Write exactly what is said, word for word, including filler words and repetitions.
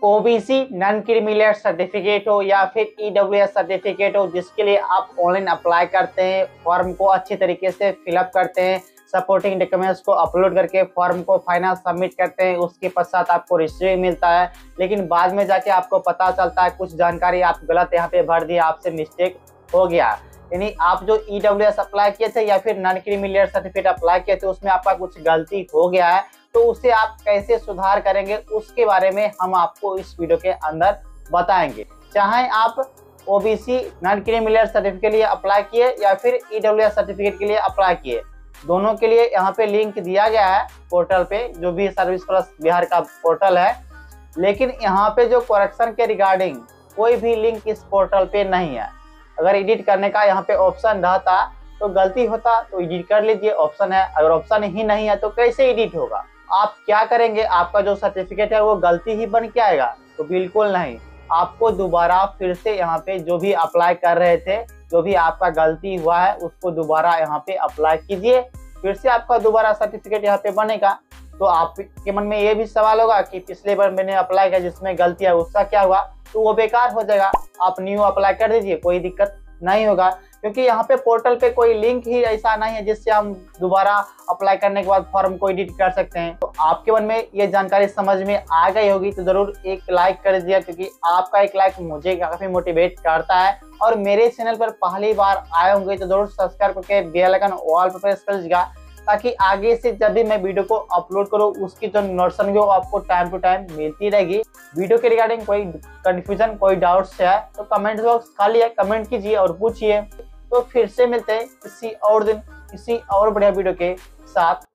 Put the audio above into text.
OBC non creamy certificate हो या फिर ईडब्ल्यूएस सर्टिफिकेट हो, जिसके लिए आप ऑनलाइन अप्लाई करते हैं, फॉर्म को अच्छी तरीके से फिलअप करते हैं, सपोर्टिंग डॉक्यूमेंट्स को अपलोड करके फॉर्म को फाइनल सबमिट करते हैं, उसके पश्चात आपको रिसीव मिलता है। लेकिन बाद में जाके आपको पता चलता है कुछ जानकारी आप गलत यहाँ पे भर दी, आपसे मिस्टेक हो गया। यानी आप जो ईडब्ल्यूएस अप्लाई किए थे या फिर non creamy layer certificate apply किए थे, उसमें आपका कुछ गलती हो गया है, तो उसे आप कैसे सुधार करेंगे उसके बारे में हम आपको इस वीडियो के अंदर बताएंगे। चाहे आप OBC non creamy layer certificate के लिए अप्लाई किए या फिर ईडब्ल्यूएस सर्टिफिकेट के लिए अप्लाई किए, दोनों के लिए यहाँ पे लिंक दिया गया है पोर्टल पे, जो भी सर्विस प्लस बिहार का पोर्टल है। लेकिन यहाँ पे जो करेक्शन के रिगार्डिंग कोई भी लिंक इस पोर्टल पे नहीं है। अगर एडिट करने का यहाँ पे ऑप्शन रहता तो गलती होता तो एडिट कर लीजिए, ऑप्शन है। अगर ऑप्शन ही नहीं है तो कैसे एडिट होगा? आप क्या करेंगे? आपका जो सर्टिफिकेट है वो गलती ही बन के आएगा? तो बिल्कुल नहीं, आपको दोबारा फिर से यहाँ पे जो भी अप्लाई कर रहे थे, जो भी आपका गलती हुआ है उसको दोबारा यहाँ पे अप्लाई कीजिए, फिर से आपका दोबारा सर्टिफिकेट यहाँ पे बनेगा। तो आपके मन में ये भी सवाल होगा कि पिछले बार मैंने अप्लाई किया जिसमें गलती है उसका क्या हुआ, तो वो बेकार हो जाएगा। आप न्यू अप्लाई कर दीजिए, कोई दिक्कत नहीं होगा, क्योंकि यहाँ पे पोर्टल पे कोई लिंक ही ऐसा नहीं है जिससे हम दोबारा अप्लाई करने के बाद फॉर्म को एडिट कर सकते हैं। तो आपके मन में ये जानकारी समझ में आ गई होगी, तो जरूर एक लाइक कर दीजिए, क्योंकि आपका एक लाइक मुझे काफी मोटिवेट करता है। और मेरे चैनल पर पहली बार आए होंगे तो जरूर सब्सक्राइब करके बेल आइकन ऑल पर प्रेस कर दीजिएगा, ताकि आगे से जब भी मैं वीडियो को अपलोड करूँ उसकी जो नोटिफिकेशन वो आपको टाइम टू टाइम मिलती रहेगी। वीडियो के रिगार्डिंग कोई कंफ्यूजन, कोई डाउट्स है तो कमेंट बॉक्स खाली है, कमेंट कीजिए और पूछिए। तो फिर से मिलते हैं किसी और दिन किसी और बढ़िया वीडियो के साथ।